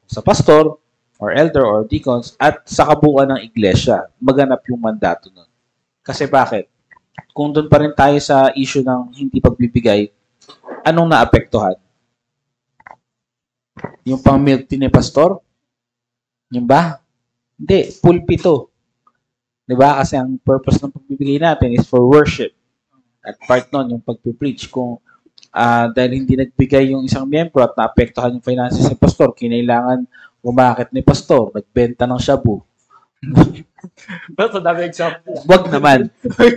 sa pastor or elder or deacons at sa kabuuan ng iglesia. Maganap yung mandato nun. Kasi bakit? Kung doon pa rin tayo sa issue ng hindi pagbibigay, anong naapektuhan? Yung pang milk tea ni pastor? Yung ba? Hindi, pulpito. Diba? Kasi ang purpose ng pagbibigay natin is for worship. At part nun, yung pagpipreach. Kung uh, dahil hindi nagbigay yung isang miyembro at naapektuhan yung finances ni pastor, kinailangan umakit ni pastor, nagbenta ng shabu. Pero dami example. Wag naman.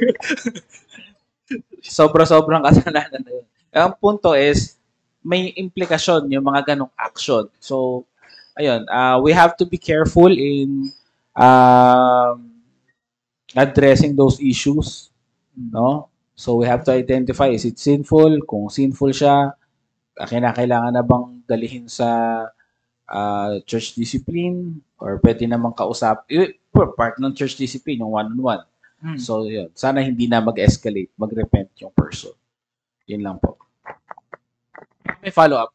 Sobra-sobrang kasalanan na yun. Ang punto is, may implikasyon yung mga ganong action. So, ayun, uh, we have to be careful in um, addressing those issues, no? So we have to identify, is it sinful? Kung sinful siya, kinakailangan na bang dalihin sa uh, church discipline or pwede namang kausap, eh, part ng church discipline, yung one-on-one. Hmm. So yun, sana hindi na mag-escalate, mag-repent yung person. Yun lang po. May follow-up.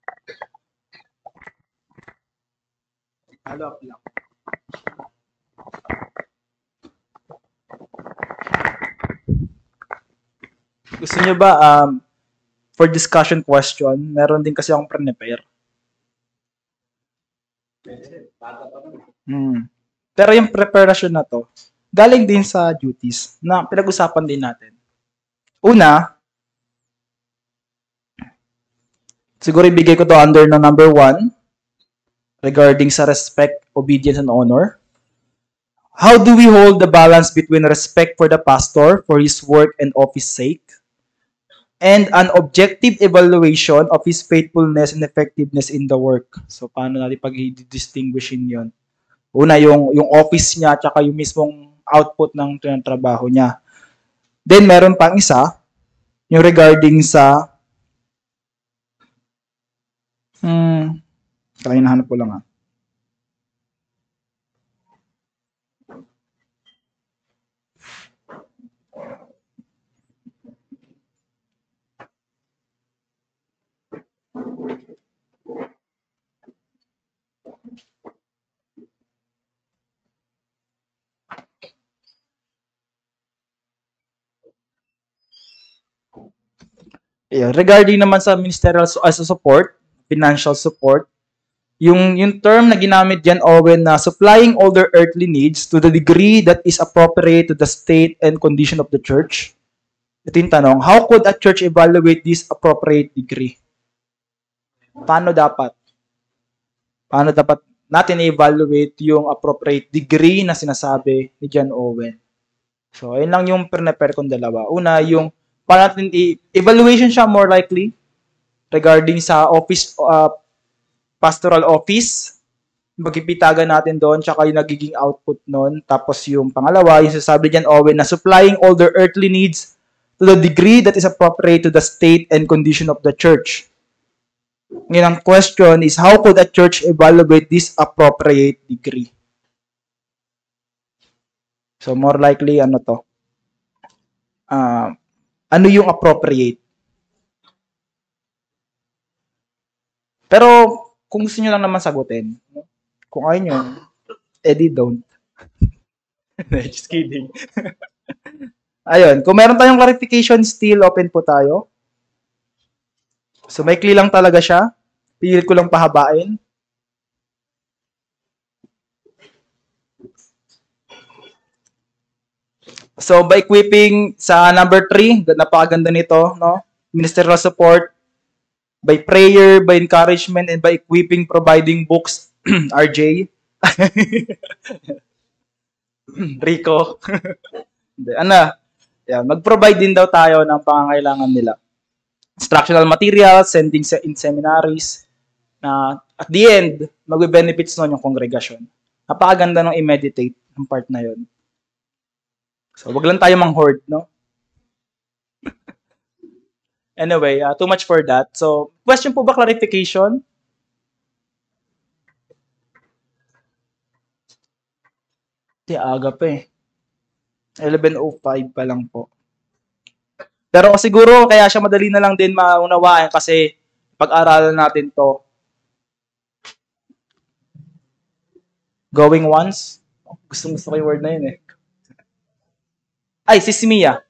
Follow-up lang. Gusto niyo ba, um, for discussion question, meron din kasi akong prepare. Hmm. Pero yung preparation na to, galing din sa duties na pinag-usapan din natin. Una, siguro ibigay ko to under na number one, regarding sa respect, obedience, and honor. How do we hold the balance between respect for the pastor, for his work and office sake, and an objective evaluation of his faithfulness and effectiveness in the work? So, paano natin pag-distinguishin yon? Una, yung, yung office niya, tsaka yung mismong output ng trabaho niya. Then, meron pang isa, yung regarding sa, hmm, kaya hinahanap ko lang ha. Yeah, regarding naman sa ministerial as a support, financial support, yung yung term na ginamit diyan, Owen, na supplying all their earthly needs to the degree that is appropriate to the state and condition of the church. Ito yung tanong, how could a church evaluate this appropriate degree? Paano dapat? Paano dapat natin i-evaluate yung appropriate degree na sinasabi ni John Owen? So, ayun lang yung prepare kong dalawa. Una, yung paano natin i- evaluation siya more likely regarding sa office, uh, pastoral office, magpipitagan natin doon, tsaka yung nagiging output noon. Tapos yung pangalawa, yung sasabi dyan, Owen, na supplying all their earthly needs to the degree that is appropriate to the state and condition of the church. Ngayon, ang question is, how could a church evaluate this appropriate degree? So, more likely, ano to? Uh, ano yung appropriate? Pero, kung gusto nyo lang naman sagutin, no? Kung ayaw nyo, edi don't. Just kidding. Ayun, kung meron tayong clarification, still open po tayo. So, maikli lang talaga siya. Pilit ko lang pahabain. So, by equipping sa number three, napakaganda nito, no? Ministerial support, by prayer, by encouragement, and by equipping, providing books, R J. Rico. Ano? Yeah, mag-provide din daw tayo ng pangangailangan nila. Instructional materials, sending sa in seminaries, na at the end, magbe-benefits nun yung congregation. Napakaganda nung i-meditate ng part na yun. So, wag lang tayo mang-hoard, no? Anyway, uh, too much for that. So, question po ba, clarification? Di aga pa eh. eleven oh five pa lang po. Pero siguro, kaya siya madali na lang din maunawaan kasi pag-aralan natin to Going once? Gusto gusto ko yung word na yun eh. Ay, si Mia.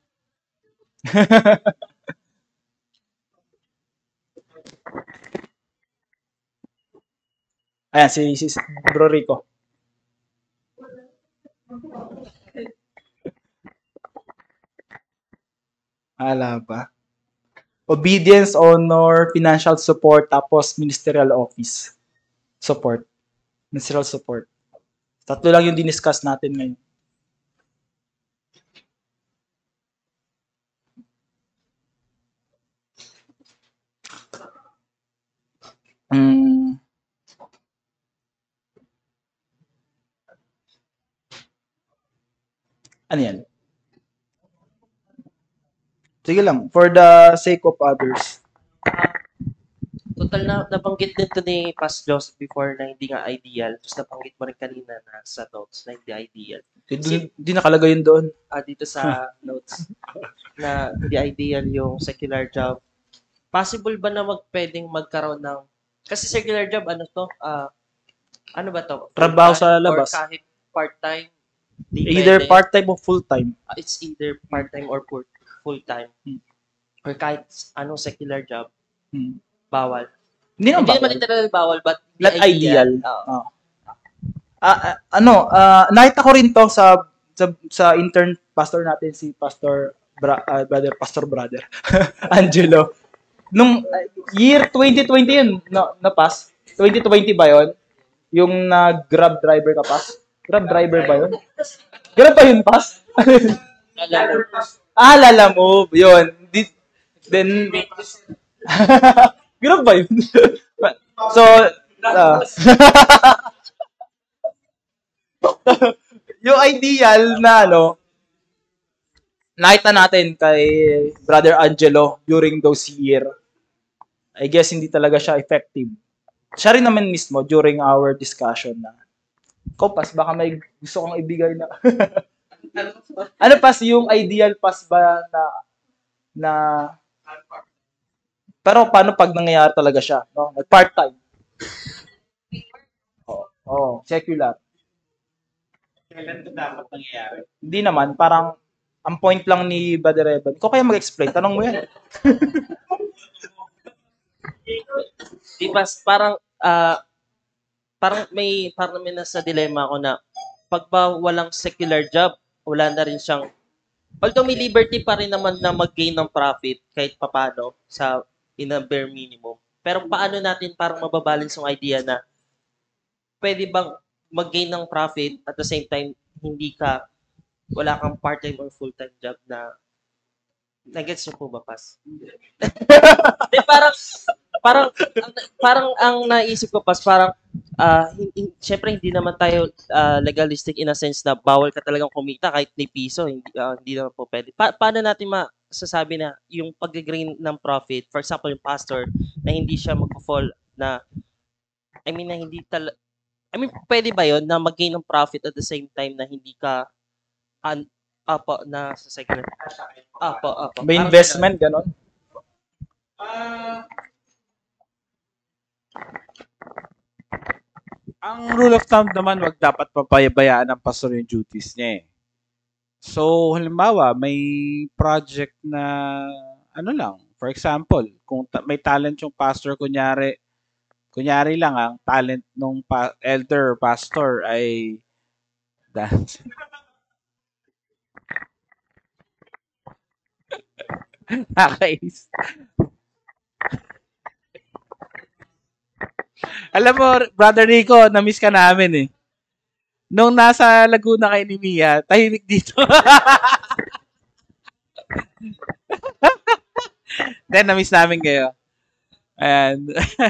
Ayan, si, si Bro Rico. Ala ba? Obedience, honor, financial support, tapos ministerial office. Support. Ministerial support. Tatlo lang yung diniscuss natin ngayon. Mm. Ano yan? Sige lang, for the sake of others. Total na nabanggit din to ni Pas Joseph before na hindi nga ideal. Tapos nabanggit mo rin kanina na sa notes na hindi ideal. Hindi nakalagay yun doon. Ah, dito sa notes na hindi ideal yung secular job. Possible ba na mag pwedeng magkaroon ng kasi secular job ano to? Ah, ano ba to? Trabaho sa Full-time labas. Or kahit part-time. Either Depende. part-time o full-time. Ah, it's either part-time or full- full-time. Hmm. Or kahit anong secular job, Hmm. bawal. Hindi naman Hindi naman bawal. literal bawal, but the Not ideal. Oo. Oh. Ah, ah, ano, ah, nakita ko rin to sa sa, sa intern pastor natin si Pastor Bra, ah, brother Pastor brother Angelo. Nung ah, year twenty twenty yun, no, na pass. twenty twenty ba 'yon? Yung na Grab driver ka pass? Grab driver ba 'yon? Grab ba yun pass? ah, Lala Move. 'Yun. Di, then Grab ba yun? so, ah, yung ideal na ano, nakita natin kay Brother Angelo during those year, I guess hindi talaga siya effective. Siya rin naman mismo during our discussion na, Kopas, baka may gusto kong ibigay na. ano pas yung ideal pas ba na na pero paano pag nangyayari talaga siya, no? Like part-time. Oh, oh, secular. Kailan ito dapat nangyayari? Hindi naman, parang ang point lang ni Brother Evan. Ikaw kaya mag-explain, tanong mo yan. Di ba, parang, ah, parang may, parang may nasa dilemma ako na, pag ba walang secular job, wala na rin siyang, although may liberty pa rin naman na mag-gain ng profit kahit papano sa in a bare minimum. Pero paano natin parang mababalance yung idea na pwede bang mag-gain ng profit at the same time hindi ka wala kang part-time or full-time job na nagets niyo po ba, Pas? Di, parang parang ang, parang ang naisip ko, Pas, parang uh, syempre hindi naman tayo uh, legalistic in a sense na bawal ka talagang kumita kahit ni piso, hindi, uh, hindi naman po pwede. Pa- paano natin masasabi na yung pag-gain ng profit, for example, yung pastor, na hindi siya mag-fall na, I mean, na hindi tal I mean, pwede ba yun na mag-gain ng profit at the same time na hindi ka an apo na sa secular? Apo, apo. May investment, gano'n? Ah, ang rule of thumb naman, wag dapat papayabayaan ng pastor yung duties niya eh. So, halimbawa, may project na, ano lang, for example, kung ta- may talent yung pastor, kunyari, kunyari lang, ang talent nung pa- elder pastor ay dance. Nakais. Alam mo, Brother Rico, na-miss ka namin eh. Nung nasa Laguna kay ni Mia, tahimik dito. Then, na-miss namin kayo. And,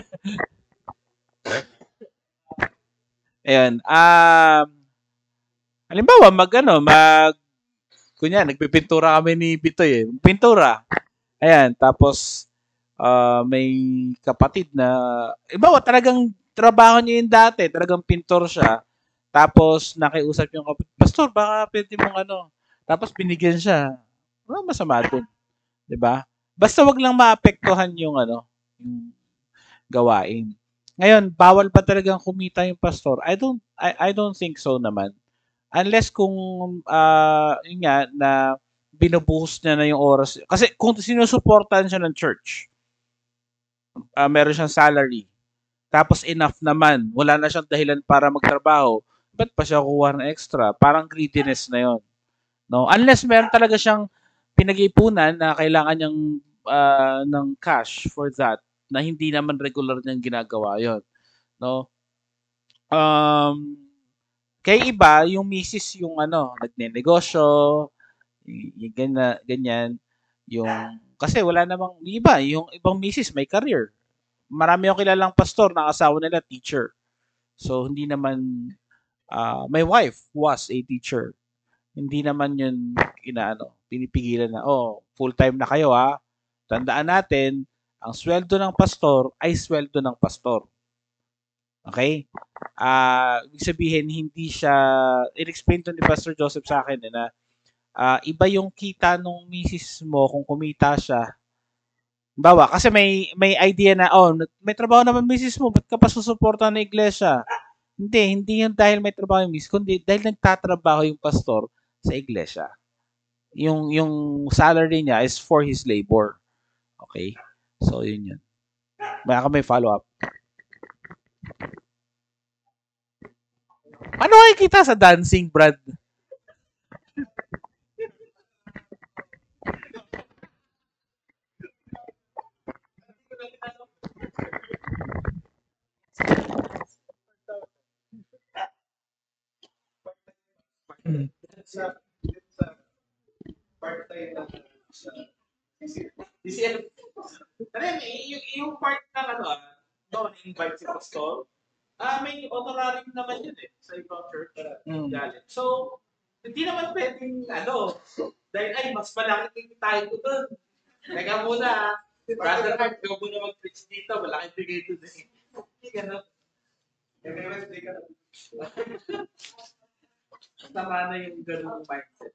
ayun. Um, halimbawa, mag, ano, mag, kunya, nagpipintura kami ni Bitoy eh. Pintura. Ayan, tapos, uh, may kapatid na, halimbawa, talagang trabaho niya yung dati, talagang pintor siya. Tapos, nakiusap yung kapatid, Pastor, baka pwede mong ano. Tapos, binigyan siya. Wala masama dun. Diba? Basta wag lang maapektuhan yung ano, yung gawain. Ngayon, bawal ba talagang kumita yung pastor? I don't I, I don't think so naman. Unless kung ah yun nga na binubuhos niya na yung oras. Kasi kung sinusuportahan siya ng church, ah, meron siyang salary, tapos enough naman, wala na siyang dahilan para magtrabaho, ba't pa siya kukuha ng extra? Parang greediness na yon, no? Unless meron talaga siyang pinag-iipunan na kailangan niyang ah, ng cash for that, na hindi naman regular niyang ginagawa yon, no? Um, kay iba, yung misis yung ano, nagnenegosyo, y- yung ganyan, ganyan, yung, kasi wala namang, yung iba, yung ibang misis may career. Marami akong kilalang pastor na asawa nila teacher. So, hindi naman, ah, my wife was a teacher. Hindi naman yun, inaano, pinipigilan na, oh, full-time na kayo ha. Tandaan natin, ang sweldo ng pastor ay sweldo ng pastor. Okay? Ah, ibig sabihin, hindi siya, in-explain to ni Pastor Joseph sa akin eh, na ah, iba yung kita nung misis mo kung kumita siya. Bawa, kasi may may idea na, oh, may trabaho naman misis mo, ba't ka pa susuporta ng iglesia? Hindi, hindi yun dahil may trabaho yung misis, kundi dahil nagtatrabaho yung pastor sa iglesia. Yung, yung salary niya is for his labor. Okay? So, yun yun. Baka may follow-up. Ano makikita sa dancing, Brad? Sa sa part tayo ng sa D C L. Ano yun, yung, yung part na ano, ah, doon invite si pastor, ah, may honorarium naman yun eh, sa ibang church. Mm. Galing. So, hindi naman pwedeng, ano, dahil ay, mas malaki yung tayo ko doon. Teka muna, ah. Brother Hart, ikaw muna mag-preach dito, malaking bigay doon eh. Hindi gano'n. Tama na yung gano'ng mindset.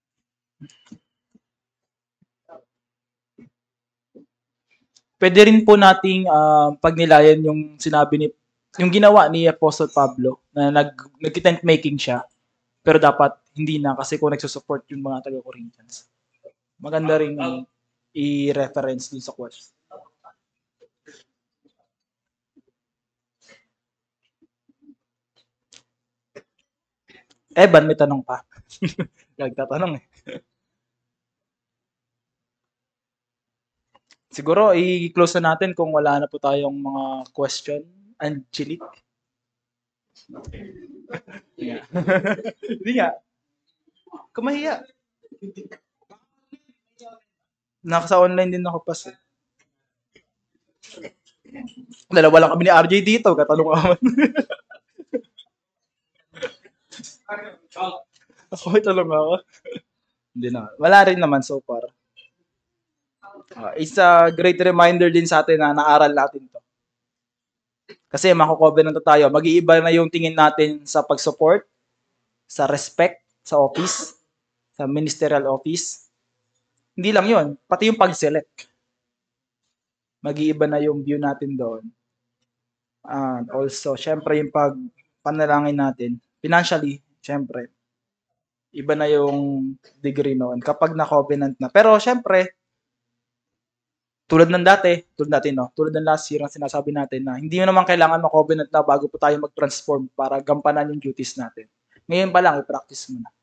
Pwede rin po nating ah, pagnilayan yung sinabi ni yung ginawa ni Apostle Pablo na nag nag-tent making siya pero dapat hindi na kasi kung nagsusupport yung mga taga-Corinthians. Maganda ring i-reference dun sa question. Evan, may tanong pa. Nagtatanong eh. Siguro, i-close na natin kung wala na po tayong mga question. Angelique? Yeah. Hindi nga. Kumahiya. Nakasa online din ako pas eh. Dalawa lang kami ni R J dito. Katanong ako. Ako may tanong ako. Hindi na. Wala rin naman so far. Uh, it's a great reminder din sa atin na naaral natin to. Kasi mako-covenant na tayo. Mag-iiba na yung tingin natin sa pag-support, sa respect, sa office, sa ministerial office. Hindi lang yun. Pati yung pag-select. Mag-iiba na yung view natin doon. And also, syempre yung pag-panalangin natin. Financially, syempre. Iba na yung degree noon kapag na-covenant na. Pero syempre, tulad ng dati, tulad natin, no? Tulad ng last year, ang sinasabi natin na hindi mo naman kailangan ma-covenant na bago po tayo mag-transform para gampanan yung duties natin. Ngayon pa lang, i-practice mo na.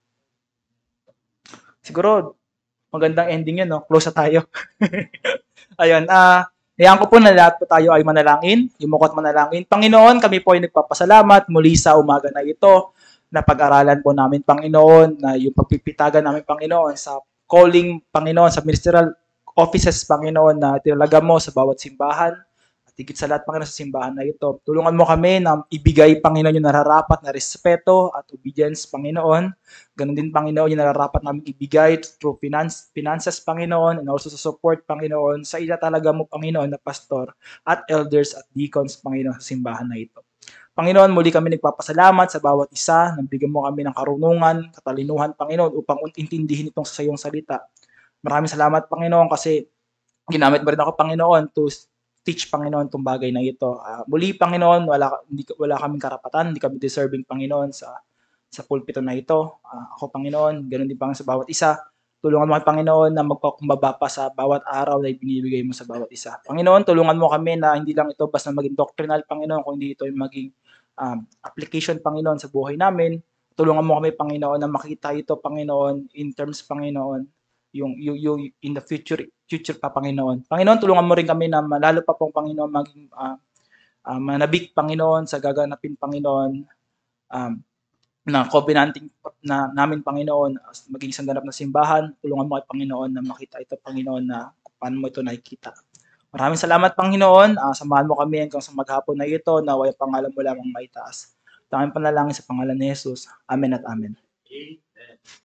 Siguro, magandang ending yun, no? Close na tayo. Ayun, ah, uh, iyan ko po na lahat po tayo ay manalangin, yumukot manalangin. Panginoon, kami po ay nagpapasalamat muli sa umaga na ito, na pag-aralan po namin, Panginoon, na yung pagpipitagan namin, Panginoon, sa calling, Panginoon, sa ministerial offices, Panginoon, na tinalaga mo sa bawat simbahan. At higit sa lahat, Panginoon, sa simbahan na ito. Tulungan mo kami na ibigay, Panginoon, yung nararapat na respeto at obedience, Panginoon. Ganon din, Panginoon, yung nararapat namin ibigay through finance, finances, Panginoon, and also sa support, Panginoon, sa itatalaga mo, Panginoon, na pastor at elders at deacons, Panginoon, sa simbahan na ito. Panginoon, muli kami nagpapasalamat sa bawat isa. Nabigyan mo kami ng karunungan, katalinuhan, Panginoon, upang intindihin itong sa iyong salita. Maraming salamat, Panginoon, kasi ginamit mo rin ako, Panginoon, to teach, Panginoon, itong bagay na ito. Uh, muli, Panginoon, wala, hindi, wala kaming karapatan, hindi kami deserving, Panginoon, sa sa pulpito na ito. Uh, ako, Panginoon, ganun din, Panginoon, sa bawat isa. Tulungan mo kami, Panginoon, na magpakumbaba pa sa bawat araw na ibinibigay mo sa bawat isa. Panginoon, tulungan mo kami na hindi lang ito basta maging doctrinal, Panginoon, kundi ito yung maging um, application, Panginoon, sa buhay namin. Tulungan mo kami, Panginoon, na makita ito, Panginoon, in terms, Panginoon, yung, yung, yung in the future, future pa, Panginoon. Panginoon, tulungan mo rin kami na lalo pa pong, Panginoon, maging uh, uh, manabik, Panginoon, sa gaganapin, Panginoon, um, na covenanting na namin, Panginoon, maging isang ganap na simbahan. Tulungan mo kay Panginoon na makita ito, Panginoon, na paano mo ito nakikita. Maraming salamat, Panginoon. Uh, samahan mo kami hanggang sa maghapon na ito, na way pangalan mo lamang maitaas. Tanging panalangin sa pangalan ni Jesus. Amen at amen.